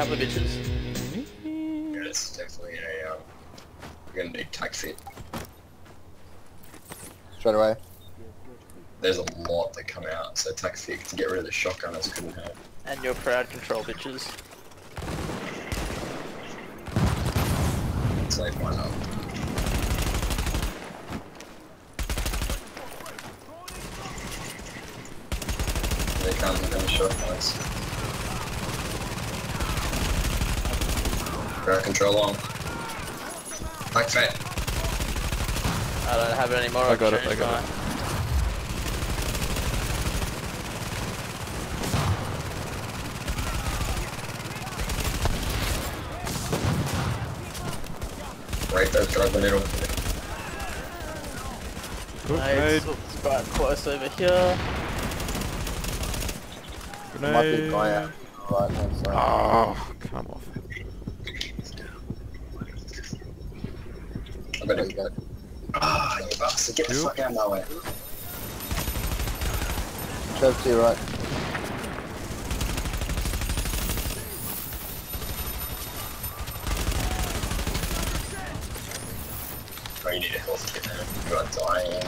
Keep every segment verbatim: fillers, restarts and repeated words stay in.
couple of bitches. Yeah, it's definitely a, um, we're gonna need tac fit. Straight away. There's a lot that come out, so tac fit to get rid of the shotgunners couldn't hurt. And your crowd control bitches. Save one up. They come with them shotguns. Crowd control on. Tac fit. I don't have it anymore. I got it, I got mine. it. Right there, drive the middle. Nice. It's quite close over here. Might be a guy Grenade. out. Right hand side. Oh, come off. I There better you go. Ah, you bastard, get the You. fuck out of my way. Trev to your right. Oh, you need a health kit now. You are dying.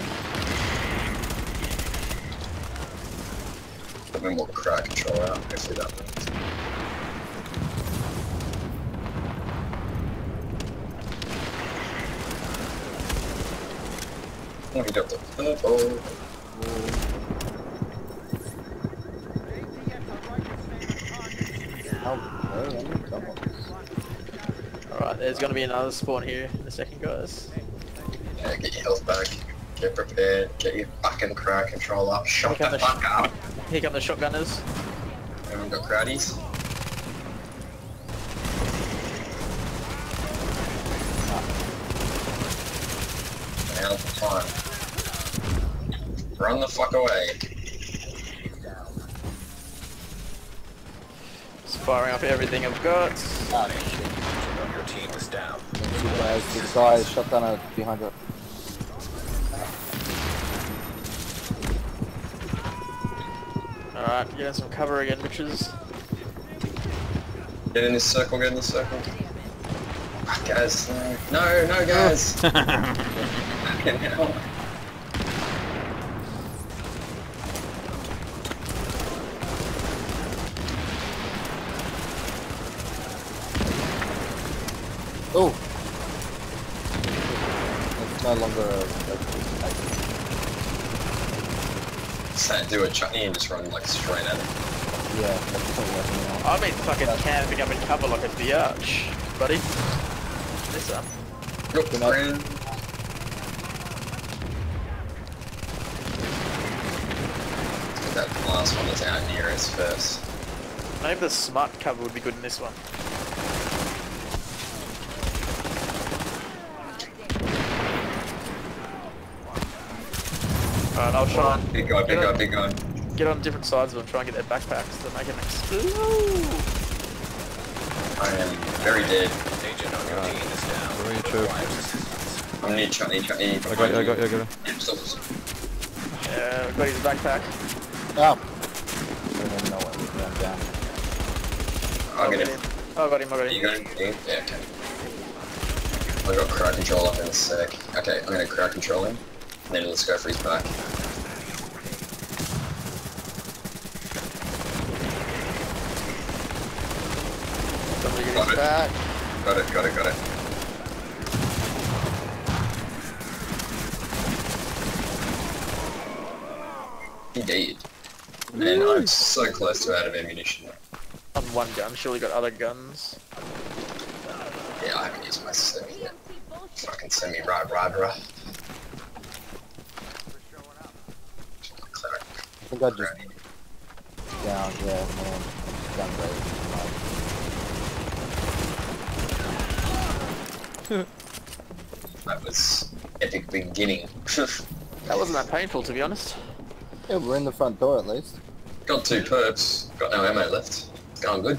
Put me more crowd control out, hopefully that works. Oh, he got the purple. Oh, no, no, come on. Alright, there's gonna be another spawn here in a second, guys. Yeah, get your health back. Get prepared. Get your fucking crowd control up. Shut Here the come the fuck up. Here come the shotgunners. Everyone got crowdies? Now's the time. Run the fuck away. Just firing up everything I've got. Ah, shit. Your team is down. Two guys, this guy is shotgunner behind it. Alright, getting some cover again, bitches. Get in this circle, get in this circle. Ah, guys, no, no, guys. Fucking hell. Oh! It's no longer a... a Just do a chutney and just run like straight at it. yeah, that's not working now. I've been fucking camping up in cover like a biatch, buddy. This up. Look, Good night. friend. Let's get that last one that's out near us first. Maybe the smart cover would be good in this one. Alright, I'll try and Big guy, big guy, big guy. get on different sides of them, try and get their backpacks to make them explode. I am very dead. Agent on your team is down. Where are you, Trev? Requires assistance. I'm near chutney, chutney. I got you, I got you, I got you. Yeah, stop, stop. Yeah, I've got his backpack. Oh! I don't even know what we're going down. I'll get him. Oh, I got him, I got You him. got him? Yeah, okay. I got crowd control up in a sec. Okay, I'm gonna crowd control him. Then let's go for his back. Somebody get Got his it. back. Got it, got it, got it. He did. Man, I'm so close to out of ammunition. On one gun, surely got other guns. Yeah, I haven't used my semi yet. Fucking semi right, right, right. I think I just... down, yeah, man. Down great. That was epic beginning. That wasn't that painful, to be honest. Yeah, we're in the front door at least. Got two perps, got no ammo left. It's going good.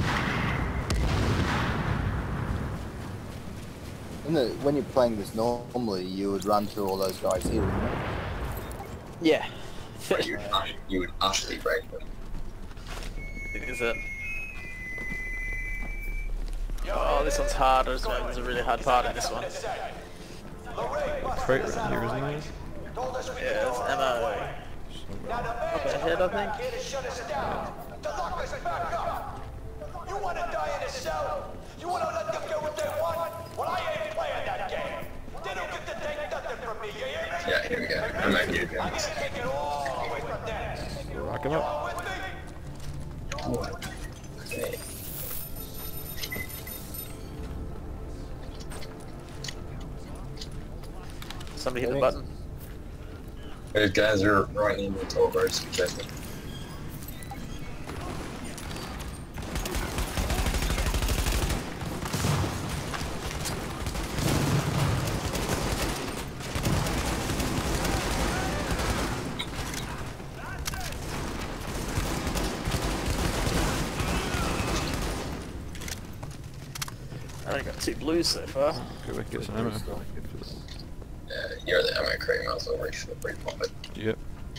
In the, when you're playing this normally, you would run through all those guys here, wouldn't you? Yeah. But you, would, ut- you would utterly break them. Is it? Oh, this one's harder as well. There's a really hard part in this one. Crate right here, isn't there? Yeah, there's ammo. Up ahead, I think. You want to die in a cell? You want to let them get what they want? Well, I ain't playing that game. They don't get to take nothing from me, you hear me? Yeah, here we go. I'm out here, I'm guys. gonna take it all the way from them. Rock him up. All with me? Okay. Somebody hit the button. Those guys are right in the toll road, so careful. I only got two blues so far. Go back get some ammo. Yeah, you're the ammo crate, might as well reach for the brief pop it. Yep.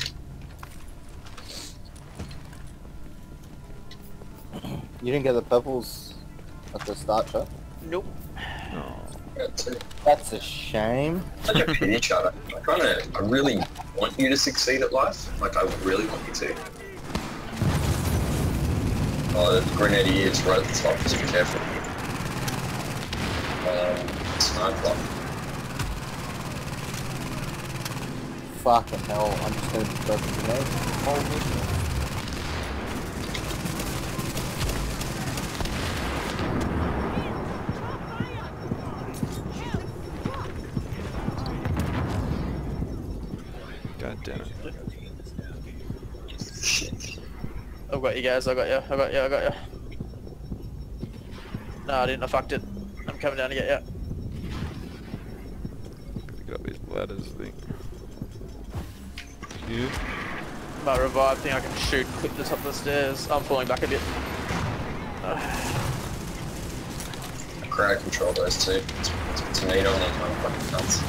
You didn't get the purples at the start shot? Nope. Oh. Got two. That's a shame. Such a pity, Charter. I kinda, I really want you to succeed at life. Like, I really want you to. Oh, the grenadier is right at the top, just be careful. Um, sniper. Fucking hell, I'm just gonna be broken grenade. Holy God damn it. Shit. I've got you guys, I got you, I got you, I got you. No, I didn't, I fucked it. I'm coming down to get you. Pick up these ladders, I think. You? My revive thing I can shoot quick to the top of the stairs. I'm falling back a bit. Crowd control those two. It's, it's a tornado on those motherfucking nuts.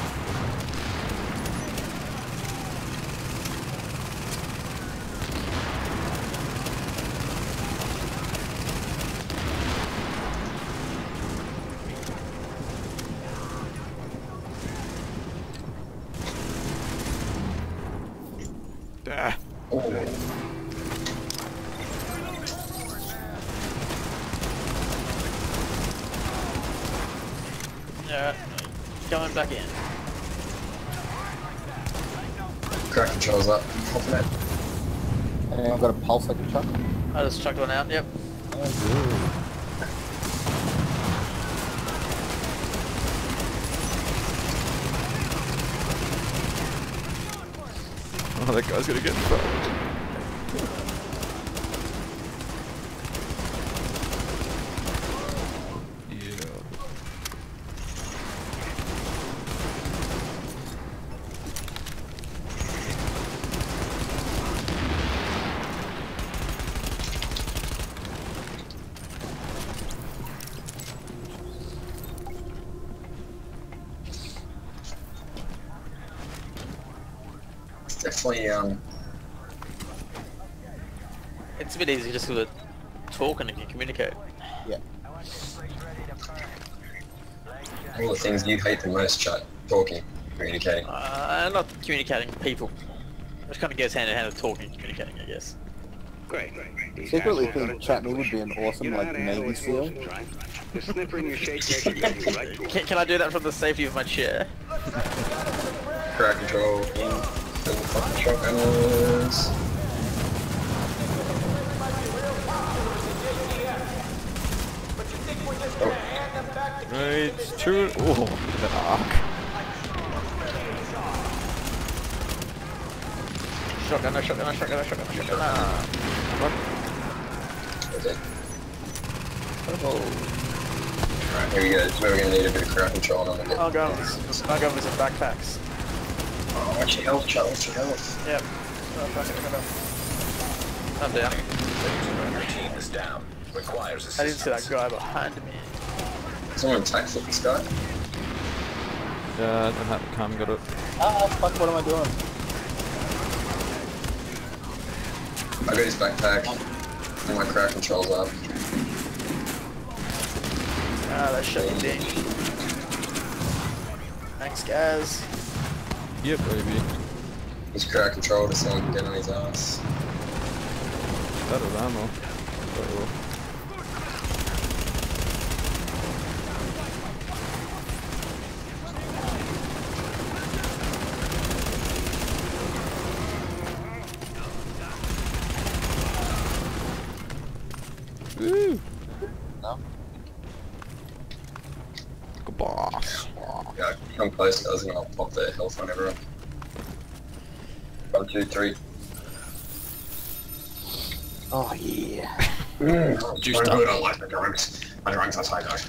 Ah. Oh. Alright, going back in. Crowd controls up. Off that. Hey, I've got a pulse I can chuck. I just chucked one out, yep. Oh, that guy's gonna get fucked. Yeah. It's definitely, um, It's a bit easy just because we're talking and you communicate. Yeah. all the things you hate the most, chat. Talking, communicating. Uh, not communicating people. Which kind of goes hand in hand with talking and communicating, I guess. Great, great. These Secretly assholes think got it Chatney would be an awesome, You know like, how to handle Navy it, SEAL. right? The sniffer in your shade jacket got you right to Can, can I do that from the safety of my chair? Crowd control in. Fill the fucking shotgunners. Right, two. Oh, the arc. Shotgunner, shotgunner, shotgunner, shotgunner, shotgunner. That's it. Oh. Alright, here we go. This is where we're gonna need a bit of crowd control on the I'll go with, I'll go with some backpacks. Oh, watch your health, chat. Watch your health. Yep. Oh, fuck it, I'm down. Your team is down. Requires I didn't see assistance. that guy behind me. Someone attack flip this guy. Yeah, and that cam got it. Ah, fuck, what am I doing? I got his backpack. And my crowd controls up. Ah, that shut you down. Thanks, guys. Yep, baby. He's crowd control to someone can get on his ass. That was ammo. Uh-oh. Woo! No? Good boss. Yeah, come close, guys, and I'll pop their health on everyone. One, two, three. Oh yeah. Mm, Juiced I'm up. good, I like the drugs. My drugs are so good.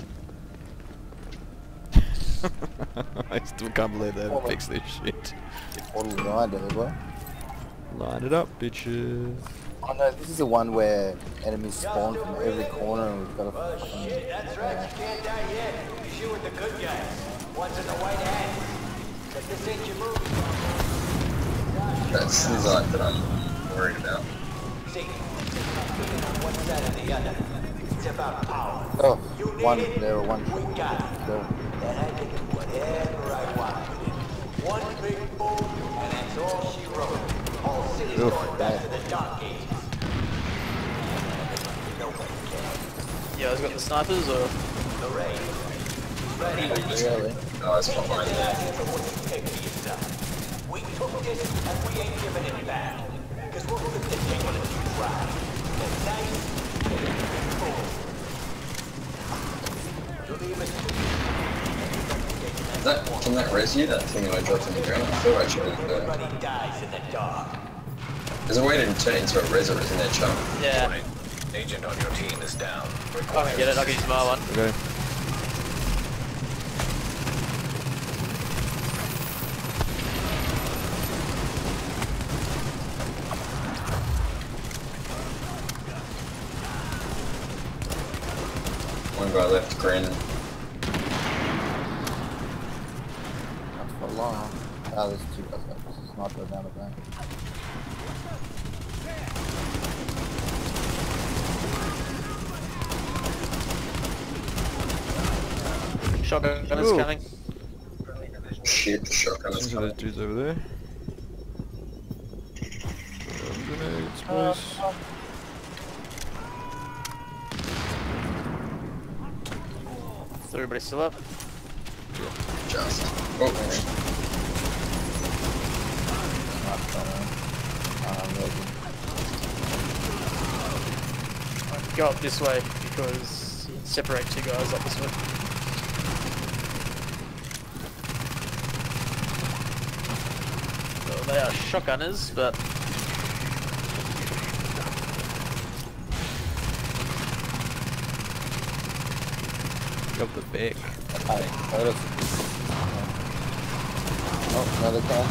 I still can't believe they haven't fixed this shit. What will I do as well? Line it up, bitches. Oh no, this is the one where enemies spawn from every corner and we've got to Oh fucking... shit, that's right, you can't die yet. You're shooting the good guys. One's in the white hat. But this ain't your movie. That's the side that I'm worried about. See, being on one side or the other. It's about power. Oh, You need one it, there, one. we got it. There. And I can do whatever I want with it. One big boom, and that's all she wrote. Whole city's Oof, going back damn. to the dark ages. Nobody cares. You guys got the snipers or? The raid. Ready? Really? Oh, it's behind there. Take for yourself. We took this and we ain't giving it back. Because we're going to take it if you try. The nice, boom. Leave it to That, can that res you, that thing that I dropped on the ground? I feel like should have everybody dies in the dark. There's a way to turn it into a reser, isn't there, chum? Yeah. Warning. Agent on your team is down. I can get it. I can use my one. Okay. One guy left, green. Not for long. Oh, there's two guys left. This is not the down the bank. Shotgun is Ooh. coming. Shit, the shotgun is Some of coming. those dudes over there. Um, grenades, please. Is everybody still up? Just. Oh, Not coming. Um, ready. Go up this way because you separate two guys up this way. So they are shotgunners, but Got the back. Hey, hurt us. Oh, another car.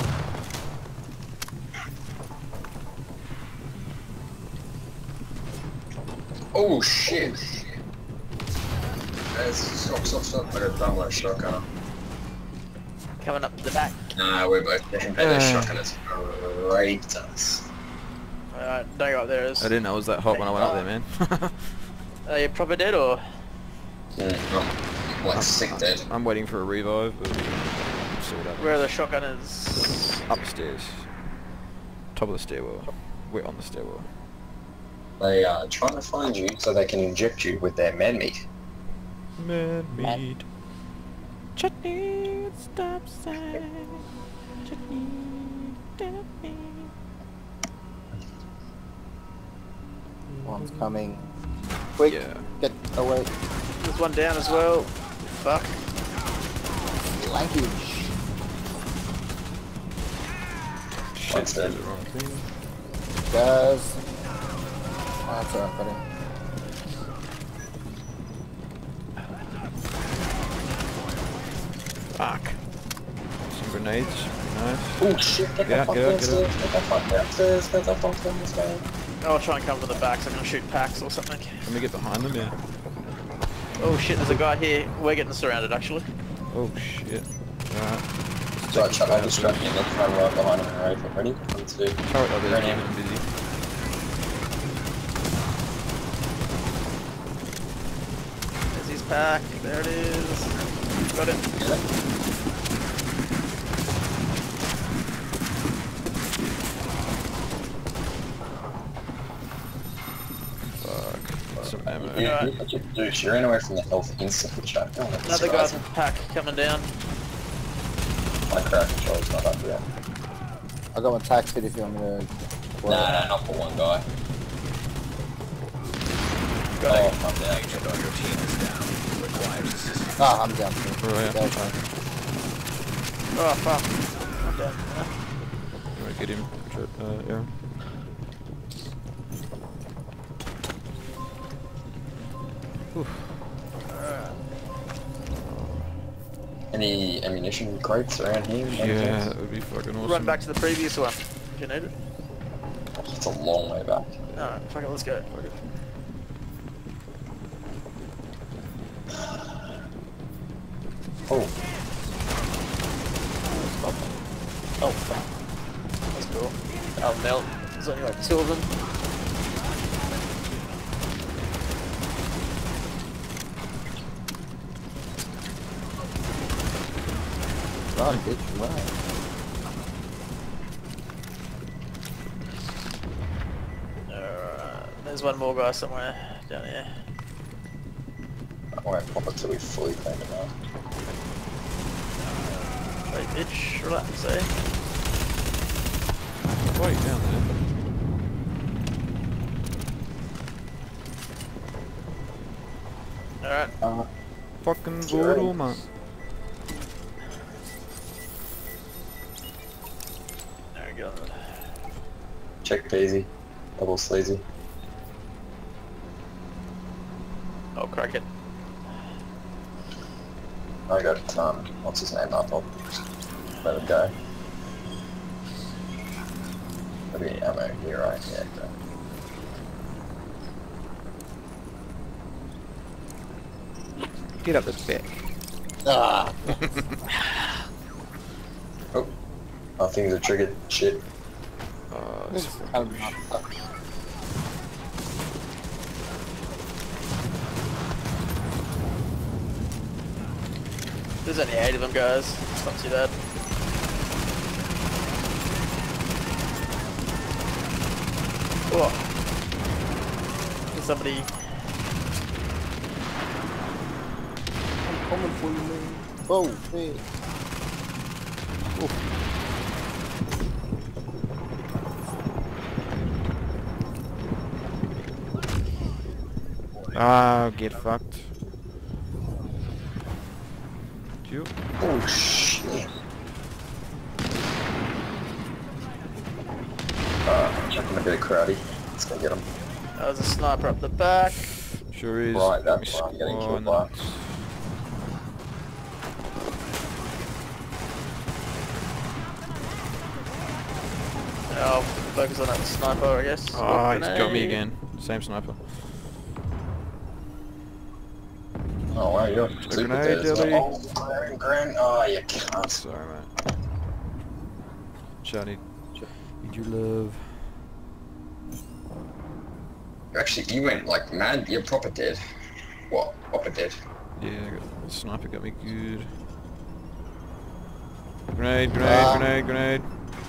oh shit. Guys, stop, stop, stop. I got done with a shotgun. coming up the back. Nah, we're both dead. Their shotgun has raped us. Alright, don't go up there. I didn't know it was that hot when I went up there, man. Are you proper dead or? Mm, I'm like sick dead. I'm waiting for a revive, but we'll see what happens. Where are the shotgunners? Upstairs. Top of the stairwell. We're on the stairwell. They are trying to find you so they can inject you with their man meat. Man meat. Chutney, stop sign. Chutney, chutney. One's coming. Quick, Yeah. get away. There's one down as well. Fuck. Language. Shit, What's did that? the wrong thing. Guys. Oh, that's alright, buddy. Fuck. Some grenades. Nice. Oh shit, get Get the out, fuck get out, get downstairs, out. get the fuck downstairs, get the fuck downstairs. I'll try and come from the back so I can shoot packs or something. Let me get behind them, yeah. Oh shit, there's a guy here. We're getting surrounded actually. Oh shit. Alright. So Chuck, I'll distract you, let's run right behind him and ready for ready? One, two. Turret up there, Ready. keep it busy. There's his pack. There it is. Got it. Fuck. Some ammo. Yeah, you, you, dude, you ran away from the health instantly, chat. Oh, Another guy's in pack coming down. My crowd control's not up yet. I got my tax hit if you want me to. Nah, nah, not for one guy. Got Oh, it. I'm down. Agent on your team is down. Requires assistance. Ah, I'm down. Oh, yeah. Okay. Oh fuck. I'm down. Alright, get him, uh, Aaron. Oof. Any ammunition crates around here? Yeah, that would be fucking awesome. Run back to the previous one if you need it. It's a long way back. Alright, fuck it, let's go. Fuck it. Oh, Oh fuck. That's cool. Oh melt. There's only like two of them. Run, bitch, run. Alright. There's one more guy somewhere down here. I won't pop it till we fully clean it out. Hey bitch, relax, eh? Why are you down there? Alright. Uh, Fucking Sure. brutal, man. There we go. check Daisy. Double sleazy. I'll crack it. I got, um, what's his name up? I'll let it go. There'll be ammo here, right? Yeah, okay. Get up the back. Ah, Oh, oh, things are triggered. Shit. Oh, this it's is kind of not up. There's only eight of them, guys. It's not too bad. Oh. There's somebody. I'm coming for you, man. Oh, shit. Ah, get fucked. You? Oh, shit. Uh, I'm checking a bit of karate. Let's go get him. There's a sniper up the back. Sure is. Right, Let me that's why I'm getting spawn killed by. that. I'll focus on that sniper, I guess. Ah, he's got me Grenade. again. Same sniper. Oh, wow, you're A super grenade, dead as Dilly. well. Oh, Gren, Gren. Oh, you can't. Sorry, mate. Shiny. Need your love. Actually, you went like mad. You're proper dead. What? Proper dead. Yeah, I got, the sniper got me good. Grenade, grenade, Ah. grenade, grenade.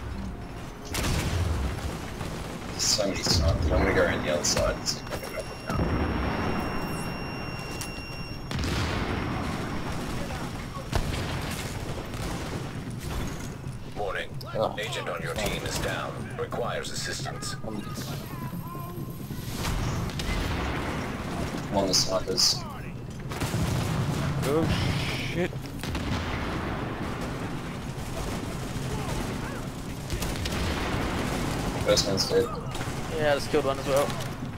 There's so many snipers. I'm gonna go around the other side and see if I can help them out. Warning. Oh. Agent on your team is down. Requires assistance. One of the snipers. Oh shit. First one's dead. Yeah, I just killed one as well.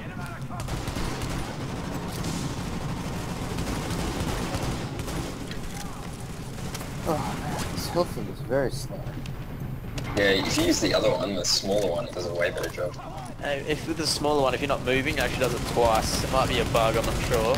Oh, man, this health thing is very slow. Yeah, if you use the other one, the smaller one, it does a way better job. Uh, if with the smaller one, if you're not moving, it actually does it twice. It might be a bug, I'm not sure.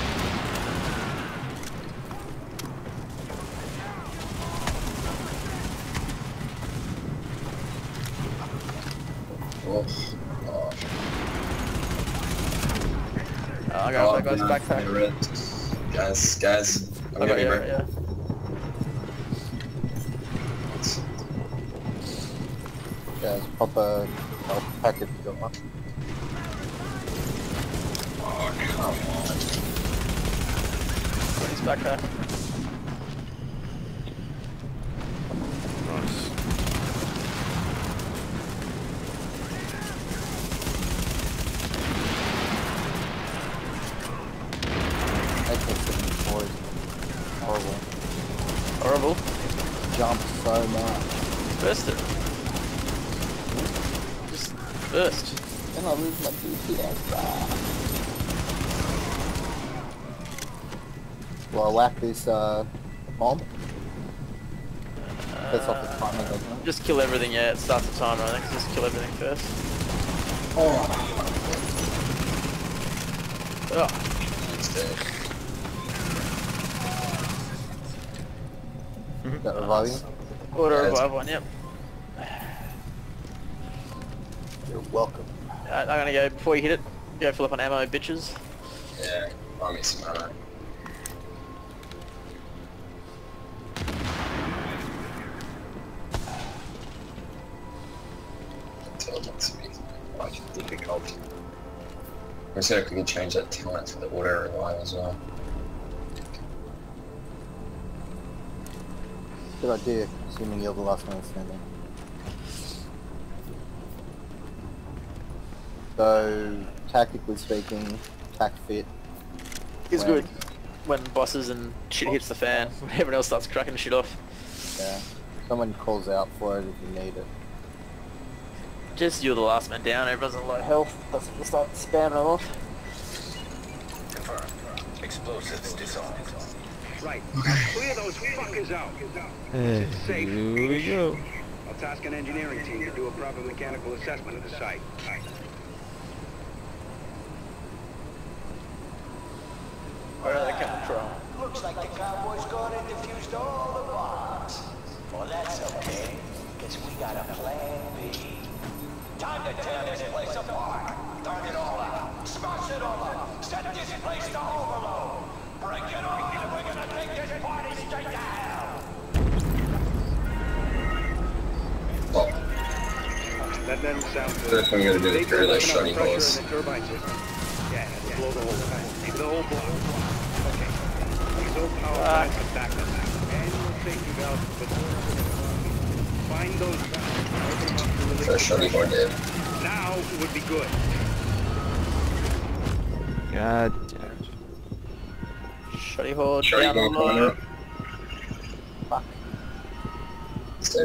Oh, gosh. Oh, I got that guy's no, backpack. they're red. Guys, guys, I'm I got gonna you, bro. yeah. Guys, pop a health pack if you got one. Oh, come on. He's back there. Nice. A K seventy-four is horrible. Horrible. Jumps so much. Burst it. Just burst. Then I lose my D P S. Ah. Will I whack this uh, bomb? That's off the timer, doesn't it? Just kill everything, yeah, it starts the timer, I think. Just kill everything first. Oh. Oh. It's dead. Is that reviving? Auto Yeah, revive one, yep. You're welcome. Alright, I'm gonna go, before you hit it, go fill up on ammo, bitches. Yeah, buy me some ammo. Intelligence to be quite difficult. I'm just gonna quickly change that talent to the auto revive as well. Good idea, assuming you're the last one standing. So, tactically speaking, tac fit. It's when- good when bosses and shit hits the fan, when everyone else starts cracking shit off. Yeah. Someone calls out for it if you need it. Just you're the last man down, everyone's on low health, that's when you start spamming them off. Confirmed. Explosives disarmed. Right. Clear those fuckers out. Hey, Safe. here we go. I'll task an engineering team to do a proper mechanical assessment of the site. Where are they coming from? Looks like the cowboys gone and defused all the bombs. Well, that's okay, because we got a plan B. Time to tear this place apart. Turn it all out. Smash it all up. Set this place to overload. Break it all, and we're gonna take this party straight to hell. Oh, That doesn't sound good. first thing I'm gonna do They is clear those enough shotty pressure holes. in the turbine system. Yeah, yeah, blow the whole thing. Maybe the whole block. Okay. These old power plants are backed up. Annual safety valves for the find those valves. Open them up to release First shotty hole dead. Now would be good. God damn it. Shotty horde, Shotty down the hole coming low. up. Fuck. It's dead.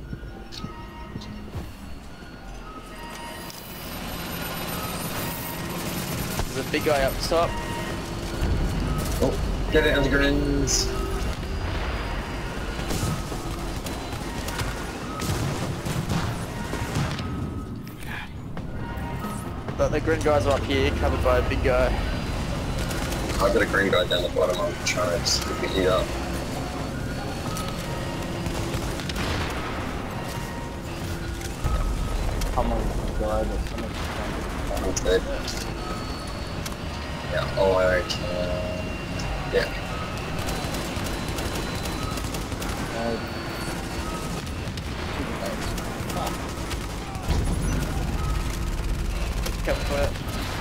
There's a big guy up top. Oh, get it, Asgarins. The, the green guys are up here, covered by a big guy. I've got a green guy down the bottom. I'm trying to just quickly heat up. Come on, God, there's so much fun. I'm dead. Yeah, oh, I can. Yeah. Uh, Cover for it.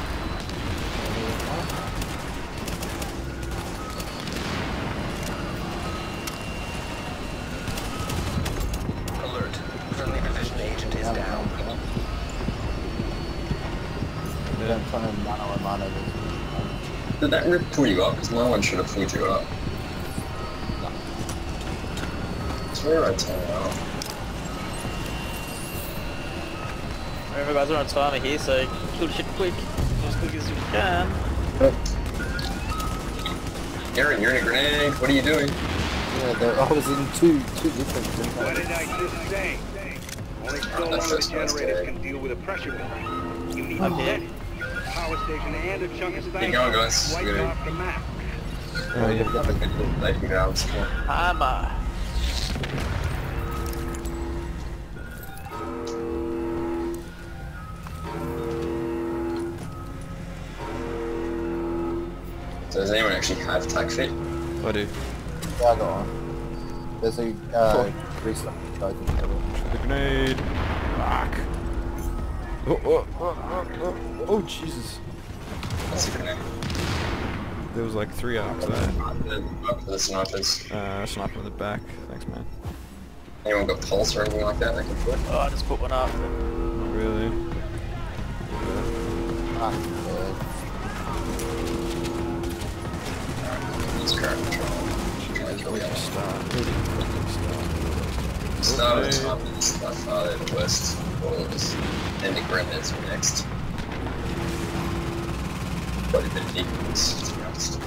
Alert. Friendly division agent is down, down. down, down. I'm trying to nano and mono this. Did that rip pull you up? Because my one should have pulled you up. I swear I turned it off. Remember guys, we're on timer here, so kill shit quick. As quick as you can. Aaron, you're in a grenade. What are you doing? Yeah, there, I was in two, two different things. What did I just say? Only so long that's the just nice generators to- can deal with a pressure point. You need Up a here. power station and a chunk of Keep stank going, guys. wiped We're gonna- off the map. Oh, you have a good little lightning round. Hammer. Does anyone actually have tac fit? I do. Yeah, I got one. There's a uh, restock code in there. The grenade. Fuck. Oh, oh, oh, oh, oh, oh, Jesus. That's a grenade. There was like three arcs there. Up for the snipers. Uh, sniper in the back. Thanks, man. Anyone got pulse or anything like that they can put? Oh, I just put one up. Not really. Ah, yeah. Let's crack control. Try and kill the other. Start. Start. Start Okay. with snipers by far they're the worst. Ballers. And the grenades are next. Quite a bit of defense, to be honest.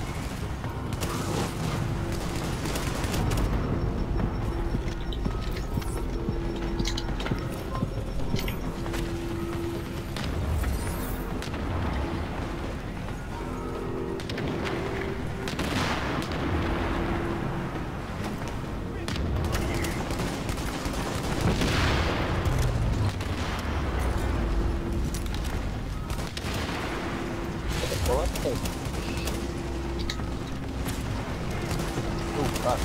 Well, that's cool. Oh, fuck.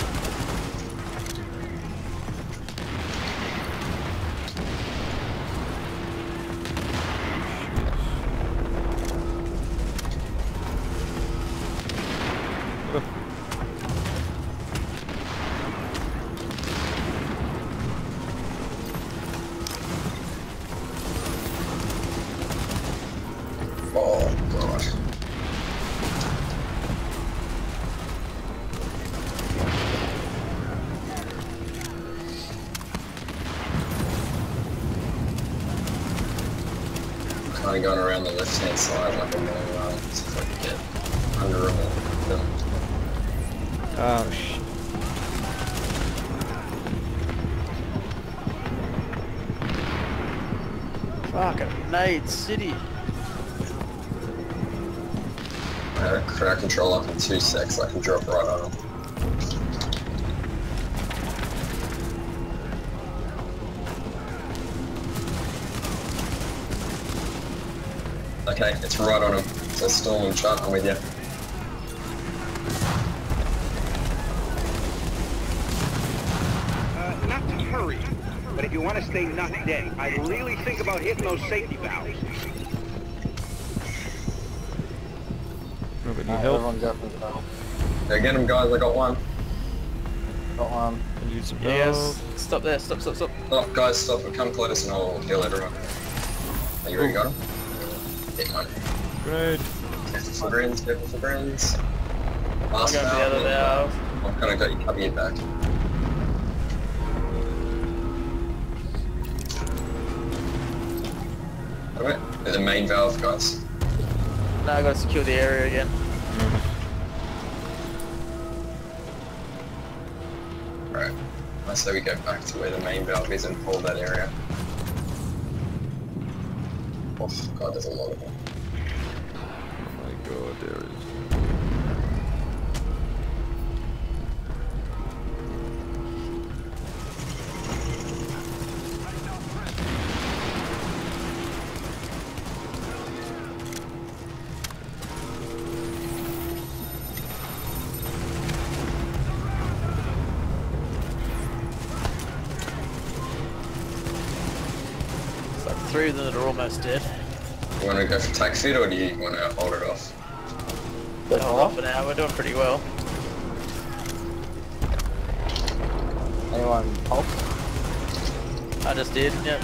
Oh god. Kind of going around the left hand side like a long run, see if I can get under them. Oh, shit. Fucking Nade City. I had a crowd control up in two secs, I can drop right on them. Okay, it's right on them. So storm and shot, I'm with you. Uh, not to hurry, but if you want to stay not dead, I'd really think about hitting those safety valves. Oh, but No, need help. everyone go for the battle. Yeah, get them guys, I got one. Got one. I need some help. Yes. Stop there. Stop. Stop. Stop. Stop guys, stop and come close and I'll heal everyone. Are you already got them? Hit one. Grenade. Careful for grins, careful for grins. I'm Last going to the other valve. valve. I've kind of got you cover your back. Alright, they're the main valve, guys. Now I got to secure the area again. Alright, I say we go back to where the main valve is and hold that area. Oh god, there's a lot of them. Oh my god, there is. It's like three of them that are almost dead. You want to go for tac fit or do you want to hold it off? Hold off for now. We're doing pretty well. Anyone pulse? I just did. Yep.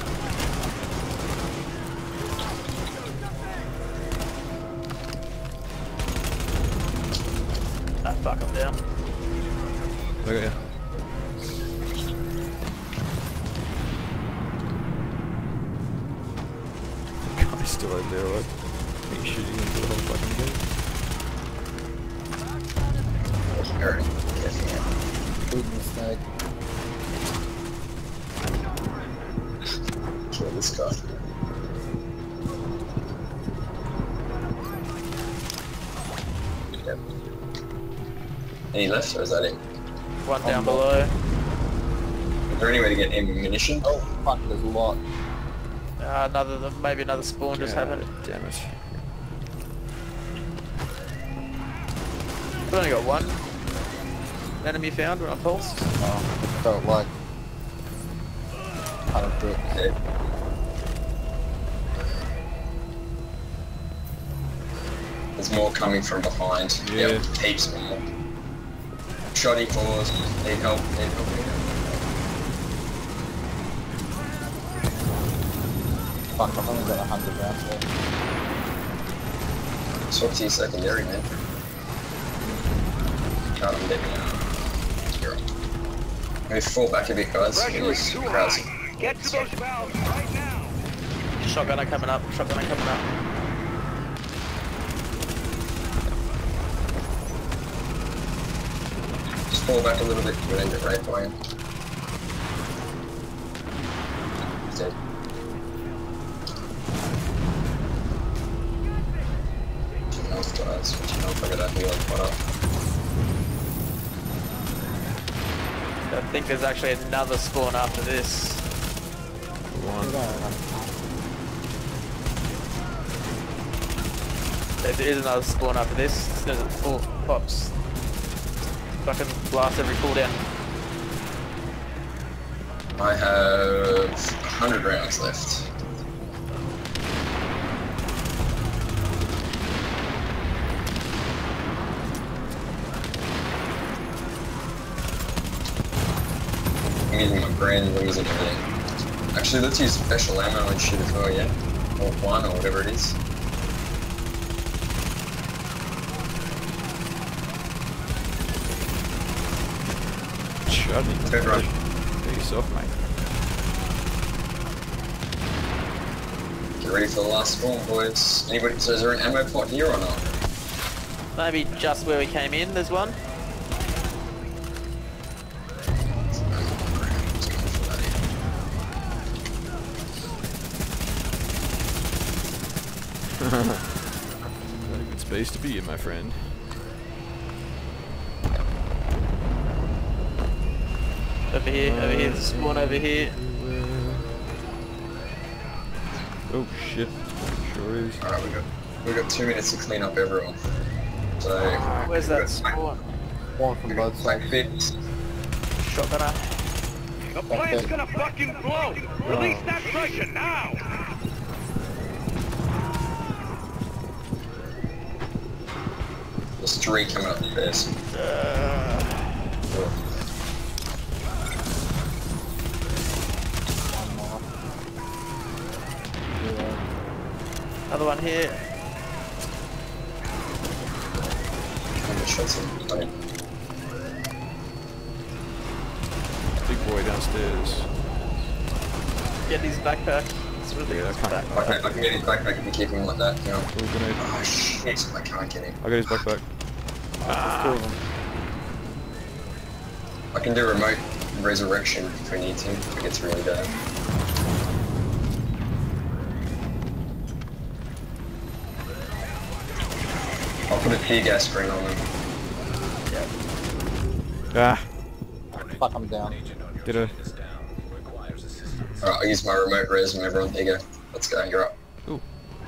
Ah, fuck, I'm down. Okay. Guy's still out there, like, he's shooting into the whole fucking game. Alright, yes, yeah. Big mistake. Kill this guy. Yep. Any left or is that it? One down board. below. Is there any way to get ammunition? Oh fuck, there's a lot. Uh, another, maybe another spawn just God happened. damn it. I've only got one enemy found when I pulsed. Oh, felt like kind of bit. Yeah. There's more coming from behind. Yeah. Yep, heaps more. Shoddy fours. Need help. Need help. Need help. Fuck, I've only got a hundred rounds left. Swap to your secondary, man. Oh, I'm dead now. You're right. Maybe fall back a bit, guys. Pressure Use is too crowds. high. Get to those valves right now. Shotgunner coming up, shotgunner coming up. Just fall back a little bit. We'll end it right for him. He's dead. Health guys. Health, I gotta heal what up. I think there's actually another spawn after this. One. There is another spawn after this. As soon as it full pops. Fucking blast every cooldown. I have one hundred rounds left. I'm using my grand wings and everything. Actually, let's use special ammo and shit as well, yeah? Or one, or whatever it is. Shut it. Good run. Do yourself, mate. Get ready for the last spawn, boys. Anybody, so is there an ammo pot here or not? Maybe just where we came in, there's one. Not a good space to be in, my friend. Over here, over here, there's a spawn over here. Oh shit, sure is. Alright, we got we got two minutes to clean up everyone. So Where's that we got spawn? One from We both got sides. black bits. Shotgunner. The plant's gonna fucking blow. Release that pressure now. There's three coming up the first. Uh, another one here. How many shots in? I mean, Big boy downstairs. Get his backpack. It's really Yeah, I good can't- backpack. okay, I can get his backpack if you keep him like that, you know. Little grenade. Oh shit, I can't get him. I got his backpack. Two of them. I can do remote resurrection if we need to, if it gets really bad. I'll put a tear gas screen on them. Ah, Fuck, I'm down. did a. Alright, I'll use my remote res and everyone, there you go. Let's go, you're up. Ooh.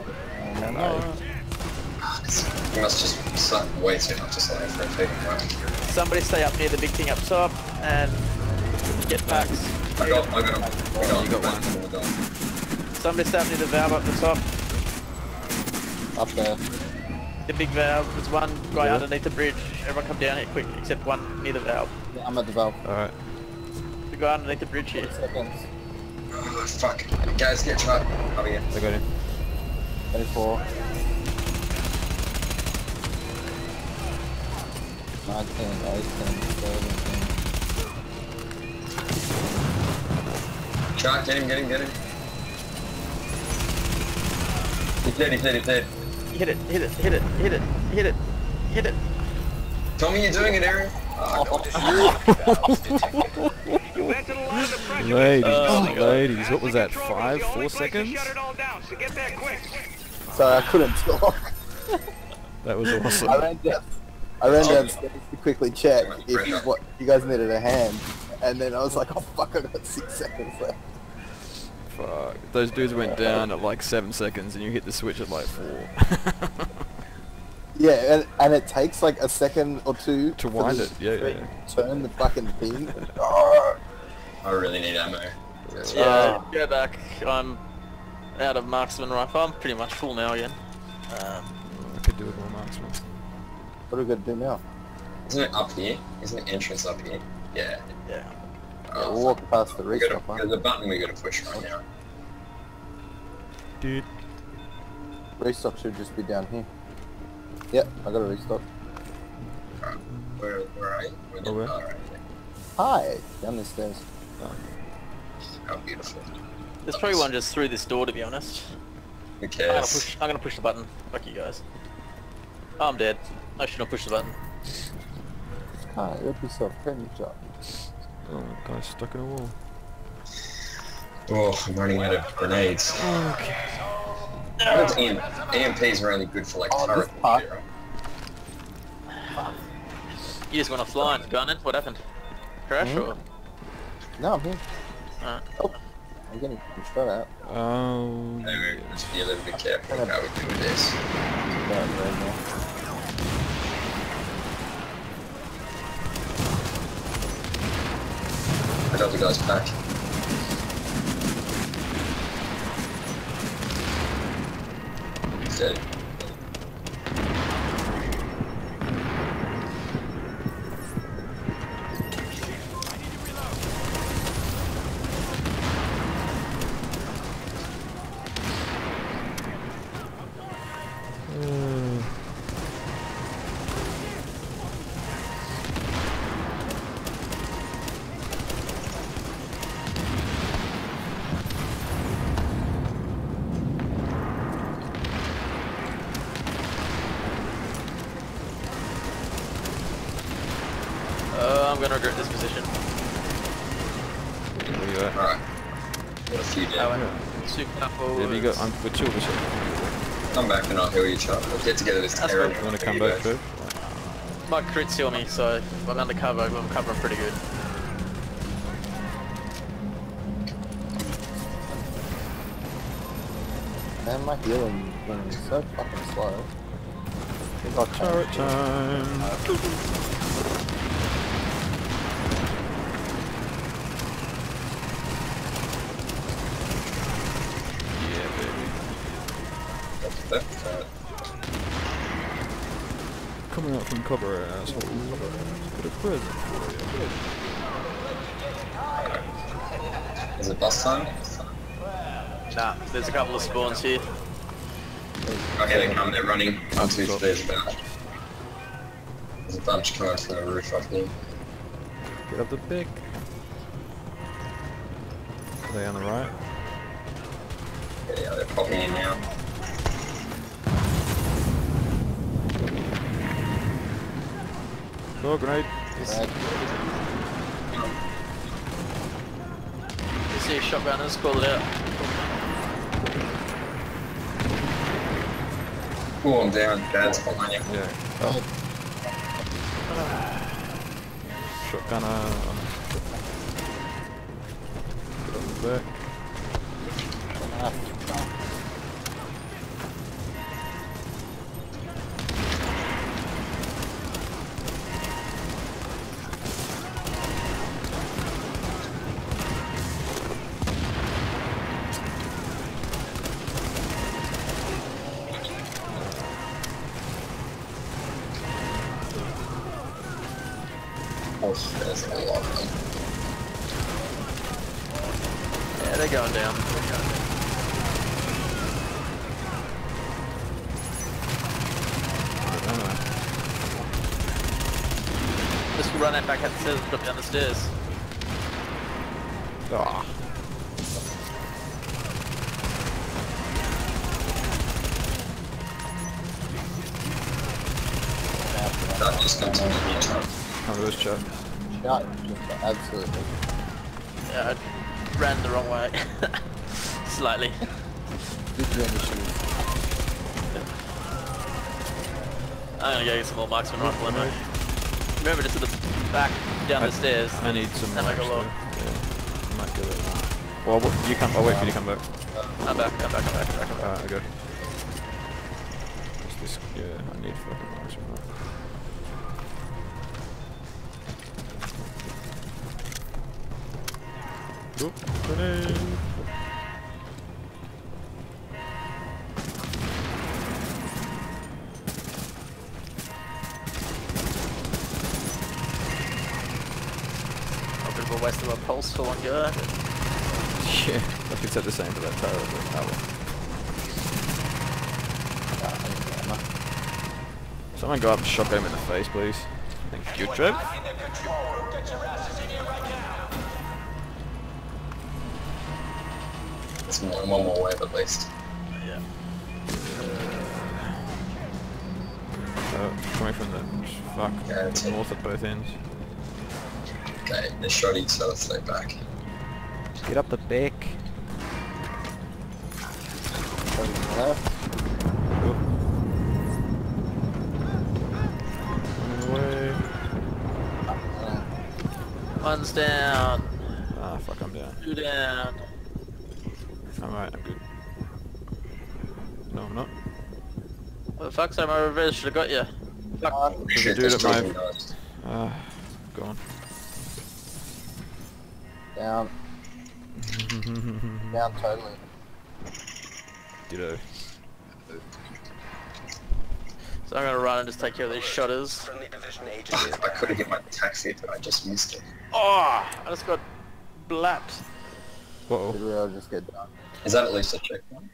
You must just suck way too much to something for a feeding right? Somebody stay up near the big thing up top and get packs. I got, I got him. I got You got him. one. Somebody stay up near the valve up the top. Up there. The big valve. There's one guy Yeah. underneath the bridge. Everyone come down here quick, except one near the valve. Yeah, I'm at the valve. Alright. The guy underneath the bridge here. Seconds. Oh, fuck. Guys, get shot. Over here. I got him. twenty-four. nineteen, eighteen, seventeen. Shot, get him, get him, get him. He's dead, he's dead, he's dead. Hit it, hit it, hit it, hit it, hit it, hit it. Tell me you're doing it, Aaron. Oh, You vented a lot of the pressure. Ladies, Oh my God. ladies, what was that? Control room, Five, the four only place to seconds? Shut it all down, so get there quick. Sorry, I couldn't talk. That was I awesome. ran down. I ran downstairs to quickly check if what you guys needed a hand, and then I was like, oh fuck, I got six seconds left. Fuck. Those dudes went down at like seven seconds and you hit the switch at like four. Yeah, and, and it takes like a second or two To for wind the it, yeah, yeah, screen yeah. to turn the fucking thing. Oh, I really need ammo. That's Yeah, Uh, go back. I'm out of marksman rifle. I'm pretty much full now again. Um, I could do with more marksman. what are we gonna do now? Isn't it up here? Isn't the entrance up here? Yeah. yeah. Oh, We'll walk past the we gotta, restock one. there's a button we gotta push right now. Dude. Restock should just be down here. Yep, I got a restock. Alright. Where, where are you? We're Oh, where? oh, right, yeah. Hi, down the stairs. How beautiful. There's probably one just through this door, to be honest. Who I'm gonna cares? push. I'm gonna push the button. Fuck you guys. Oh, I'm dead. I should not push the button. Hi, help yourself, friendly job. Oh, guy's stuck in a wall. Oh, I'm running out of grenades. Okay. What E M, E M Ps are only good for like Oh, turret this part. shit, right? You just went offline, Garnet. What happened? Crash Hmm? or? No, I'm here. Alright. Oh, I'm getting shot at. Oh, Anyway, let's be a little bit careful how we do this. Right, right now. I got the guy's back. He's dead. uh, Uh, I'm gonna regret this position. where you at? Alright. Got a few I dead. went super couple. Yeah, you got, I'm, we're chill, we're chill. Come back and I'll heal each other. We'll get together this That's terrible. fine. You wanna for come you back guys. too? My crits heal me, so I'm undercover. I'm covering pretty good. Man, my healing running so fucking slow. I think I'll Turret change time. Yeah, baby. That's, that's, uh, Coming out from cover, asshole. Got a present for you. is it bus time? Nah, there's a couple of spawns here. Okay, they come, they're running. One, two, three, about. There's a bunch coming from the roof up here. Get up the pick. Are they on the right? Yeah, yeah, they're popping in now. Oh, grenade. Right. You see shotgunners, call it out. Oh, I'm down. Dad's behind you. Yeah. Oh. Shotgunner. Get up the back. Oh, there's a lot of them. Yeah, they're going down. They're going down. Just run it back up the stairs, drop down the stairs. Ah. That just comes in the time. Oh, there's chat. Shot. Absolutely. Yeah, I ran the wrong way. Slightly. Did you any shoes? I'm gonna go get some more marksman rifle ammo. Remember, just to the back, down I, the stairs. I need some That might marks go though. low. Yeah. I might give it one. Well, what, you come. I'll wait for you to come back. I'm back, I'm back, I'm back, I'm back, I'm back. Alright, I go. this, yeah, I need fucking marksman. Oop, grenade! A bit of a waste of a pulse for one guy. Yeah, I could say the same for that tower, but oh well. Someone go up and shotgun him in the face, please. Thank you, Trev. It's one more wave at least. Yeah. Uh, coming from the fuck Yeah, it's the north at both ends. Okay, they're shoddy, so let's stay back. Get up the back. Left. Running away. One's down. Ah, fuck, I'm down. Two down. I'm alright, I'm good. No, I'm not. What the fuck's that? My reverse should have got you. Fuck. There's a Shit, dude there's at two my... of you guys. Ah, gone. Down. Down totally. Ditto. So I'm gonna run and just take care of these shotters. Friendly division agent is Fuck, I could have hit my taxi, but I just missed it. Oh! I just got blapped. Uh-oh. Did we all just get done? Is that at least a checkpoint?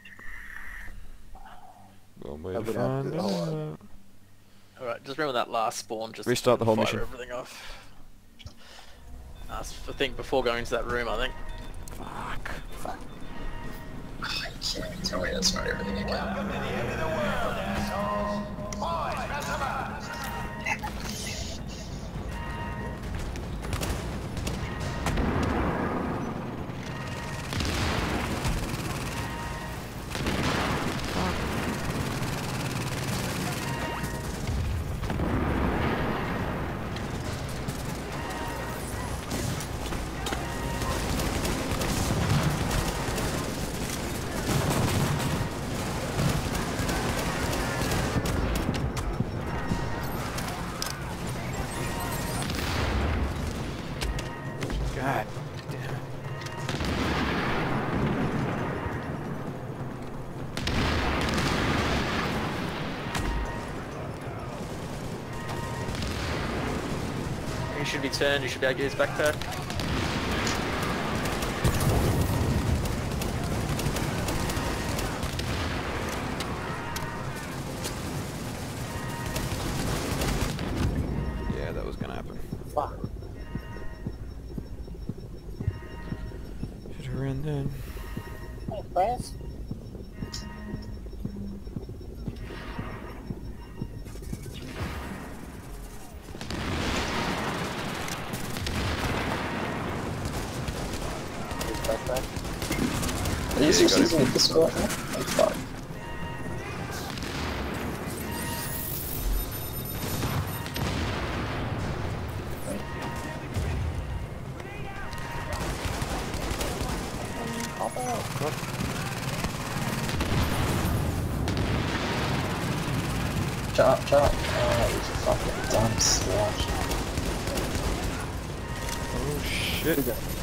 One way I to would have to find do the whole out. Alright, just remember that last spawn, just Restart the whole fire mission. everything off. That's the thing before going into that room, I think. Fuck. Fuck. Oh, you can't even tell me that's not everything again. Welcome to the end of the world, assholes. Boys, mess them up. God damn it. You should be turned, you should be able to get his backpack. Yeah, that was gonna happen. Fuck. Should have ran then. Hey, fast. Are you Yeah, just you got using it this way? Oh, fuck. Jump, jump. Oh, he's a fucking dumb slut. Oh shit.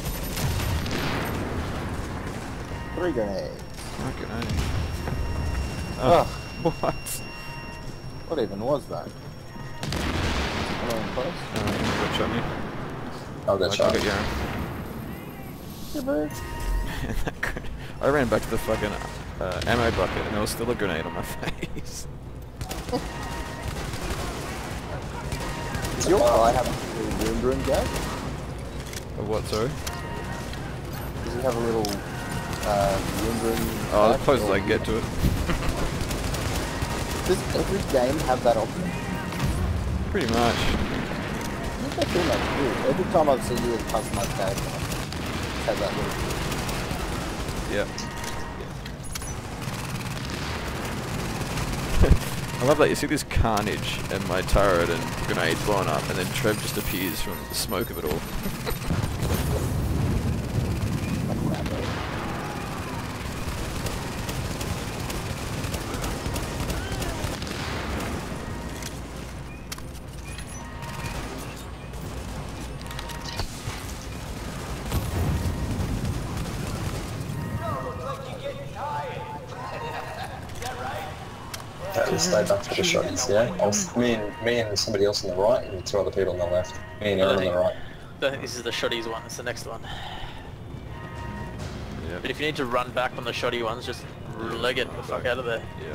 Three grenades. Fucking A. Oh, what? What even was that? Anyone close? Uh, got shot me. I'll get I shot. got your Yeah, bird. that grenade. I ran back to the fucking uh, ammo bucket and there was still a grenade on my face. Does your guy have a little room room gag? Or what, sorry? Does he have a little uh, room room? Oh, gag as close as or- I can get to it. Does every game have that option? Pretty much. I think they pretty much do. Every time I've seen you with a customized character, it's had that little. Yep. I love that you see this carnage and my turret and grenades blowing up and then Trev just appears from the smoke of it all. stay back for the shotties, yeah? I was, me and me and somebody else on the right, and two other people on the left. Me and I Aaron on think- the right. I don't think this is the shotties one, it's the next one. Yeah. But if you need to run back on the shoddy ones, just leg it the fuck out of there. Yeah.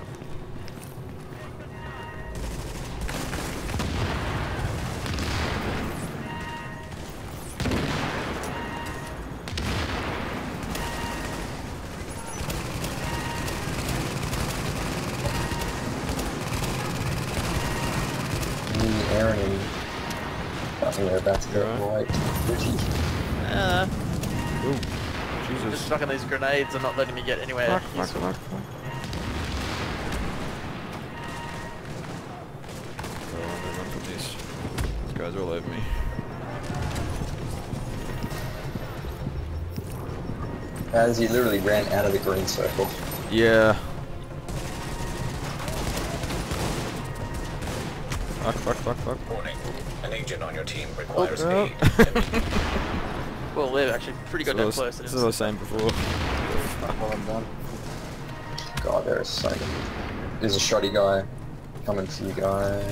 Me, Aaron, and I think we're about to go Right. right. Richie. Uh, Ooh. just Jesus. fucking these grenades are not letting me get anywhere. Fuck, fuck, useful. fuck, fuck. Oh, I'm gonna run from these. These guys are all over me. As you literally ran out of the green circle. Yeah. Fuck, fuck, fuck, fuck. Warning. An agent on your team requires Oh. aid. Well, they're actually pretty This goddamn is close. what I was- this is what I was saying before. Well, I'm done. God, there are so many. There's a shoddy guy coming for you guys.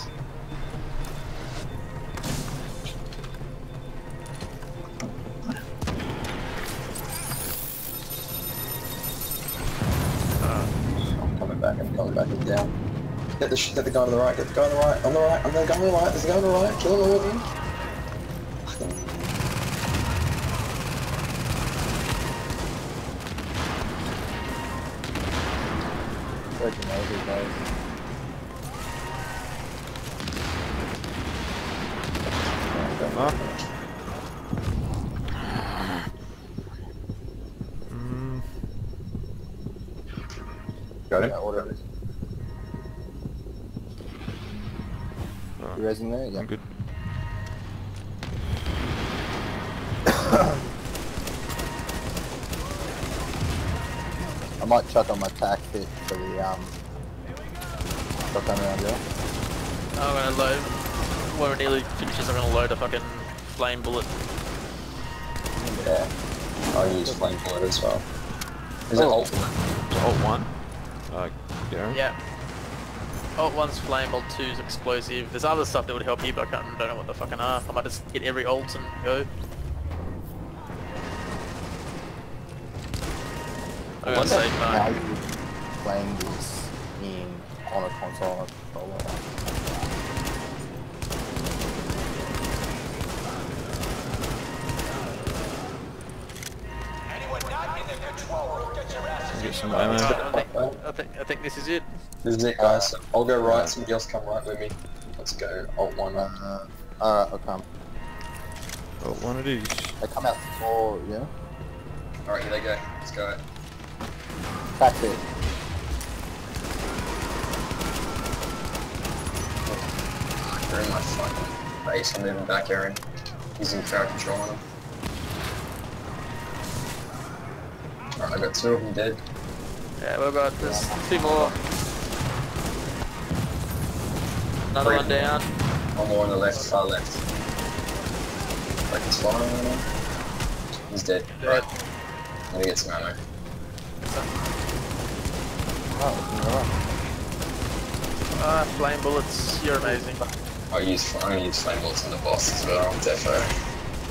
I'm coming back, I'm coming back and down. Get the, sh get the guy on the right, get the guy on the right, on the right, on the guy on the right, there's a guy on the right, kill him all of you. Freaking over, guys. Fuck. Mm, Got him? Yeah, order. oh, You resing there? Yeah. I'm good. I might chuck on my tack fit for the um shotgun around there. I'm gonna load. When it nearly finishes, I'm gonna load a fucking flame bullet. Yeah. I'll use flame bullet as well. Is it Oh. ult? Alt one. Uh, yeah. Yeah. Alt one's flame, alt two's explosive. There's other stuff that would help you, but I can't, don't know what the fucking are. I might just hit every alt and go. I'm gonna save How Mark. you playing this in on a console on a controller? Anyone not in the control room, get your asses Get some I ammo. think, I think I think this is it. This is it, guys. I'll go right, somebody else come right with me. Let's go. Alt one up. Uh, Alright, I'll come. Alt one it is. They come out for, yeah? Alright, here they go. Let's go. Tack fit. They're in my fucking face. I'm moving back, Aaron. He's in crowd control on him. Alright, I got two of them dead. Yeah, we've got this. Two more. Another one down. One more on the left, far left. Like this one. He's dead. Right. I'm gonna get some ammo. Oh, alright. Ah, flame bullets. You're amazing. I'll use, I'm gonna use flame bullets on the boss as well. Defo.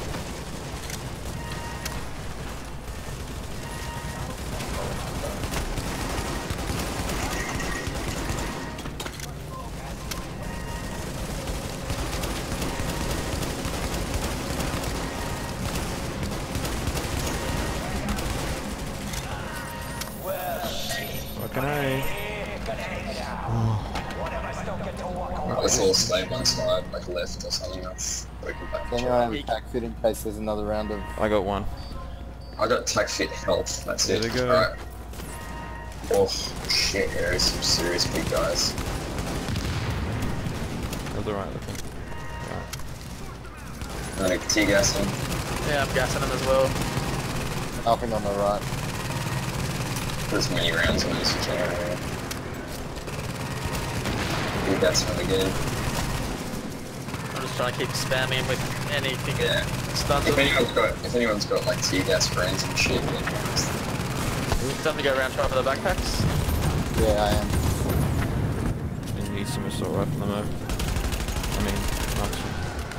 Fucking A. Let's all stay one side, like left or something else. We can back Does anyone have a tack fit in case there's another round of... I got one. I got tac fit health, that's There it. they go. Alright. Oh shit, there is some serious big guys. That was alright looking. I'm gonna tear gas him. Yeah, I'm gassing them as well. Nothing on the right. Put as many rounds on this as you can. Dude, that's him again. I'm just trying to keep spamming with anything Yeah. that stuns If them. anyone's got, if anyone's got like tear gas grenades and shit, then just Time to go around trying for the backpacks. Yeah, I am. need some assault rifle ammo. I mean, marksman.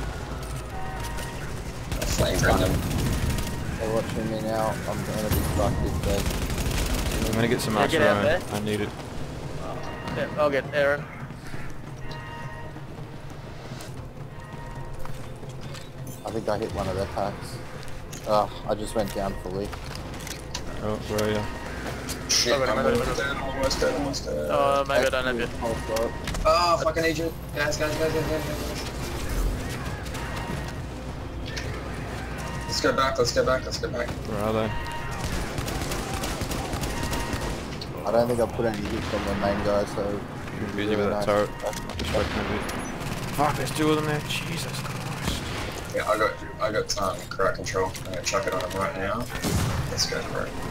Flames on them. They're watching me now. I'm gonna be fucked if they... I'm gonna get some Yeah, marksman get out ammo. there. I need it. Yeah, I'll get Aaron. I think I hit one of their packs. Oh, I just went down fully. Oh, where are you? Shit, Oh, wait, I'm wait, wait, almost dead, almost dead, almost dead. Oh, maybe I don't have you. Oh, fucking agent. Guys, guys, guys, guys, guys, guys. Let's go back, let's go back, let's go back. Where are they? I don't think I put any hits on the main guy, so... You're busy with that turret. Not distracting a bit. Fuck, there's two of them there. Jesus Christ. Yeah, I got, I got um, correct control. I'm gonna chuck it on him right now. Let's go for it.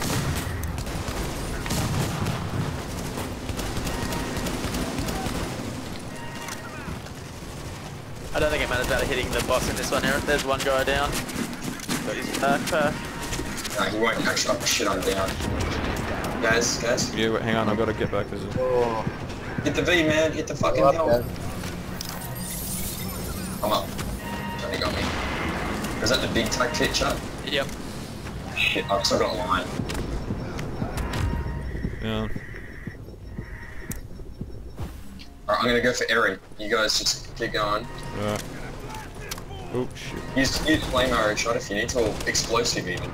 I don't think it matters about hitting the boss in this one, Aaron. There's one guy down. Got his backpack. No, he won't actually up shit on down. Guys, guys. Yeah, wait, hang on, I've got to get back. There's a... Oh, Hit the V, man. Hit the fucking up, hill. guys. I'm up. Johnny got me. Was that the big tag pit shot? Yep. Shit, I've still got a line. Yeah. Alright, I'm gonna go for Aaron. You guys just keep going. Right. Oh, shit. Use, use flame arrow shot if you need to, or explosive even.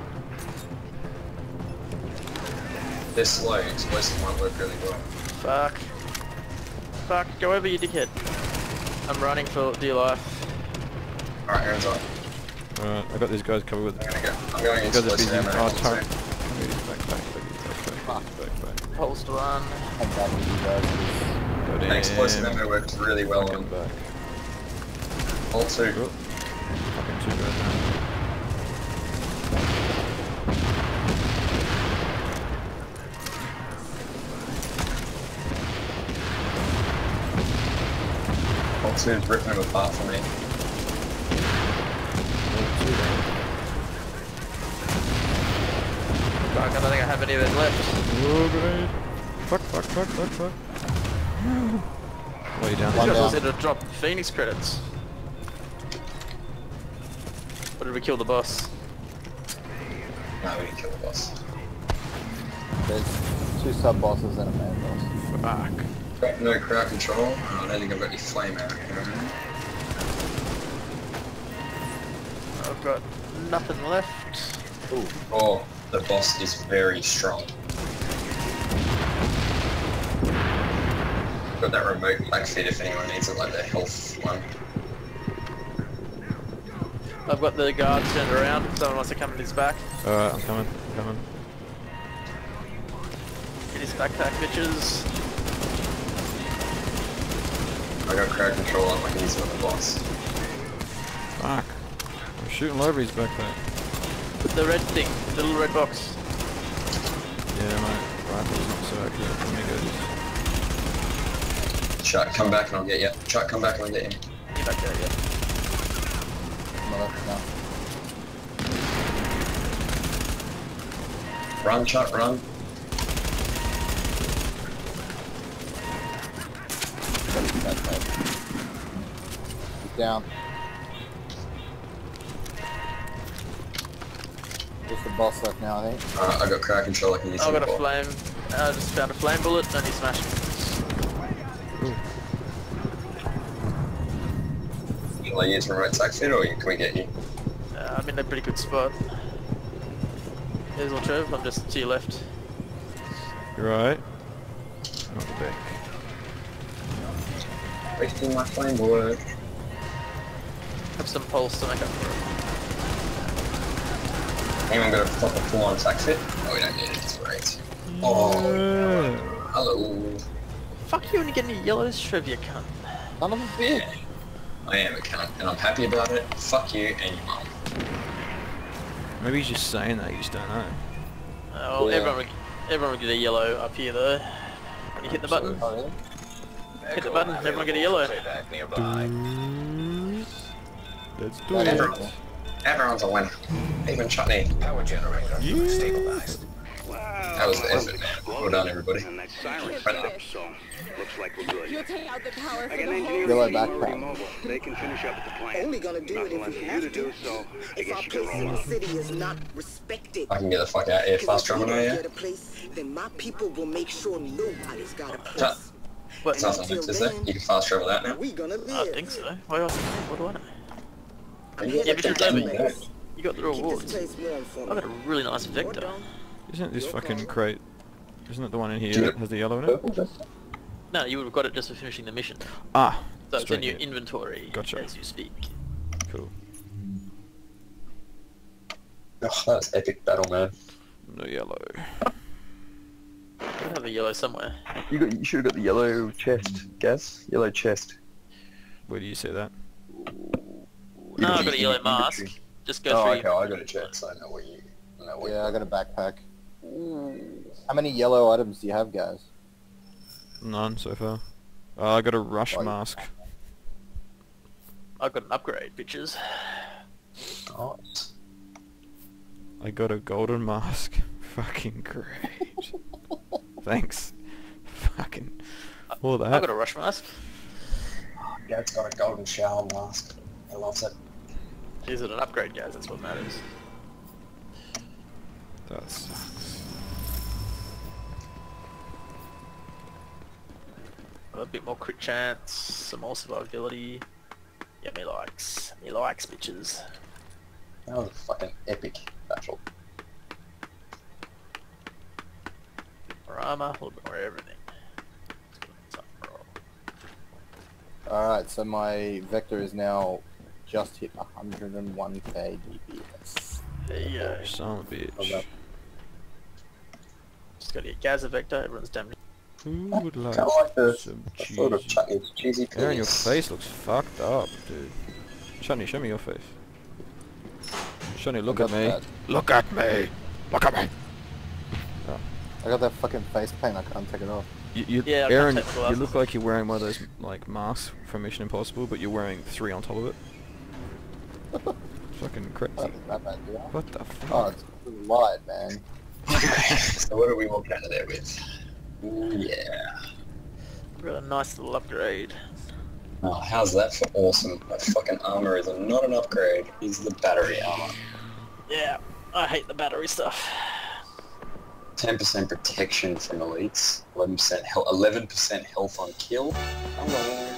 They're slow, explosive might work really well. Fuck. Fuck, go over, you dickhead. I'm running for dear life. Alright, Aaron's on. Alright, I got these guys covered with... I'm gonna go. I'm going You guys are explosive busy. ammo. Oh, also. turret. Back, back, back, back, back, back. Pulsed one. I'm done with you guys. Go And explosive down. ammo works really well Fucking on back. all two. Oh. Fucking two guys now. All two is ripping them apart for me. Oh, two down. Fuck, I don't think I have any of it left. Oh, grenade. Fuck, fuck, fuck, fuck, fuck. Why are you down? These One guys all down. said to drop Phoenix credits. Or did we kill the boss? No, we didn't kill the boss. There's two sub-bosses and a main boss. Fuck. Got no crowd control. Oh, I don't think I've got any flame arrow. I've got nothing left. Ooh, Oh, the boss is very strong. Got that remote backfit if anyone needs it, like the health one. I've got the guard turned around. If someone wants to come in his back. Alright, I'm coming, I'm coming. Get his backpack, bitches. I got crowd control on, I can use it on the boss. Fuck. I'm shooting low his backpack. The red thing, the little red box. Yeah, my rifle's not so accurate. Let me go this. Chuck, come back and I'll get you. Chuck, come back and I'll get him. Get back there, yeah. I'm left now. Run, Chuck, run. Got his backpack. He's down. Just the boss left now, I think. Alright, I got crowd control, I can use it I've on got the a boss. flame. I just found a flame bullet and he smashed me. Will I use remote tac fit or can we get you? Uh, I'm in a pretty good spot. There's all Trev, I'm just to your left. You're right. Not the back. Wasting my flame bullet. Have some pulse to make up for it. Anyone got a proper full on tac fit? Oh, we don't need it, it's great. Oh, hello. Fuck you when you get any yellows, Trev, you cunt. Son of a bitch! I am a cunt, and I'm happy about it. Fuck you and your mum. Maybe he's just saying that, you just don't know. Oh, Yeah. everyone, would, everyone would get a yellow up here though. When you hit the button, Oh, really? hit the button, everyone get a yellow. Playback nearby. Let's do Everyone, it. everyone's a winner. Even Chutney. Power generator Yeah. stabilized. That was the effort, man. Well done, everybody. And that siren stopped, so looks like we're good. You'll take out the power I for got the an whole engineer Yellow team already backpack. mobile. They can finish up at the plant. Only gonna do it Nothing if left we for you have to to. do, so I If our guess you can place in roll the up. city is not respected, I can get the fuck out of here fast if we travel now, don't yeah? get a place, then my people will make sure nobody's got a place. Chat. What? Sounds like this, is there? You can fast travel that now? We gonna I live. think so. Why else? What do I know? I'm Yeah, Yeah, headed but to you're that over. place. You got the Keep this rewards. place warm for I got a me. really nice Or Vector. don't. Isn't this Your fucking call. crate? Isn't it the one in here Yeah. that has the yellow in it? Purple vest? No, you would have got it just for finishing the mission. Ah, So it's in straight your here. inventory Gotcha. as you speak. Cool. Oh, that's epic battle, man. No yellow. I have a yellow somewhere. You got. You should have got the yellow chest, Gaz. Yellow chest. Where do you see that? No, I got a Inventory. yellow mask. Just go Oh, through. okay. I got a chest, so I know what you. I know what Yeah, I you. got a backpack. How many yellow items do you have, guys? None so far. Uh, I got a rush Oh, you- mask. I got an upgrade, bitches. Nice. I got a golden mask. Fucking great. Thanks. Fucking all I that. got a rush mask. Gad's got a golden shower mask. He loves it. Is it an upgrade, guys? That's what matters. That sucks. Got a bit more crit chance, some more survivability. Yeah, me likes. Me likes, bitches. That was a fucking epic battle. More armor, a little bit more everything. Alright, so my vector is now just hit one hundred one K D P S. There you go. Son of a bitch. Okay. Just gotta get Gaza Vector, everyone's damaged. Who would like Kind of like the, some the cheese? sort of chutney, cheesy Aaron, your penis. face looks fucked up, dude. Shani, show me your face. Shani, look I at got me. that. Look at me. Look at me. I got that fucking face paint, I can't take it off. You, you, Yeah, I can't Aaron, take the you glasses. look like you're wearing one of those like masks from Mission Impossible, but you're wearing three on top of it. Fucking crazy. Oh, that bad, yeah. What the fuck? Oh, it's too light, man. So what are we walking out of there with? Ooh, yeah. Got a nice little upgrade. Oh, how's that for awesome? That fucking armor is not an upgrade. It's the battery armor. Yeah, I hate the battery stuff. ten percent protection from elites. eleven percent health. eleven percent health on kill. Hello.